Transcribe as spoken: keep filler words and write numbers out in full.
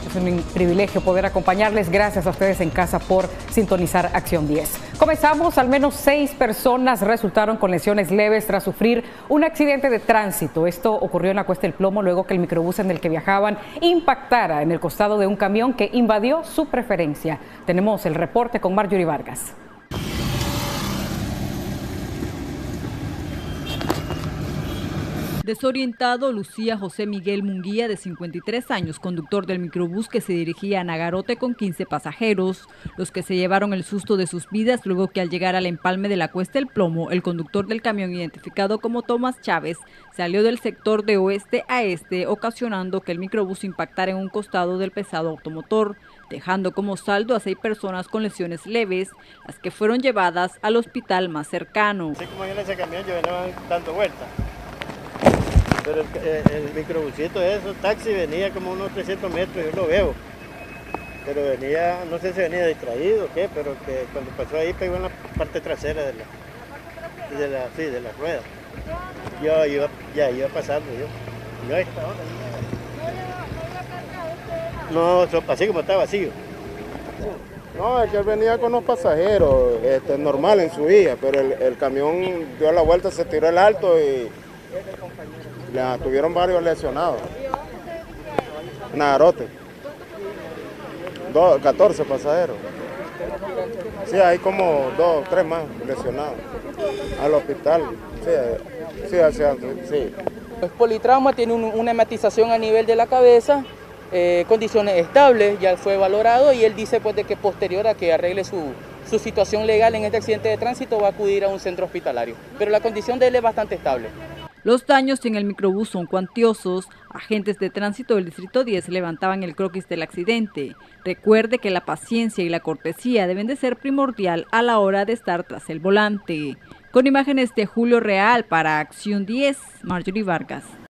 Es un privilegio poder acompañarles. Gracias a ustedes en casa por sintonizar Acción diez. Comenzamos. Al menos seis personas resultaron con lesiones leves tras sufrir un accidente de tránsito. Esto ocurrió en la Cuesta del Plomo luego que el microbús en el que viajaban impactara en el costado de un camión que invadió su preferencia. Tenemos el reporte con Marjorie Vargas. Desorientado lucía José Miguel Munguía, de cincuenta y tres años, conductor del microbús que se dirigía a Nagarote con quince pasajeros, los que se llevaron el susto de sus vidas luego que al llegar al empalme de la Cuesta del Plomo, el conductor del camión, identificado como Tomás Chávez, salió del sector de oeste a este, ocasionando que el microbús impactara en un costado del pesado automotor, dejando como saldo a seis personas con lesiones leves, las que fueron llevadas al hospital más cercano. Así como yo en ese camión, yo venía dando vueltas. Pero el, el, el microbusito de esos taxis venía como unos trescientos metros, yo lo veo. Pero venía, no sé si venía distraído o qué, pero que cuando pasó ahí pegó en la parte trasera de la, de la, sí, de la rueda. Yo iba, ya iba pasando yo. yo ahí estaba, no, así como está vacío. No, es que él venía con los pasajeros, este, normal en su vía, pero el, el camión dio la vuelta, se tiró el alto y la tuvieron varios lesionados. Nagarote. Do, catorce pasajeros. Sí, hay como dos, tres más lesionados. Al hospital. Sí, sí, hacia, sí. Es politrauma, tiene un, una hematización a nivel de la cabeza, eh, condiciones estables, ya fue valorado y él dice pues de que posterior a que arregle su, su situación legal en este accidente de tránsito va a acudir a un centro hospitalario. Pero la condición de él es bastante estable. Los daños en el microbús son cuantiosos. Agentes de tránsito del Distrito diez levantaban el croquis del accidente. Recuerde que la paciencia y la cortesía deben de ser primordial a la hora de estar tras el volante. Con imágenes de Julio Real para Acción diez, Marjorie Vargas.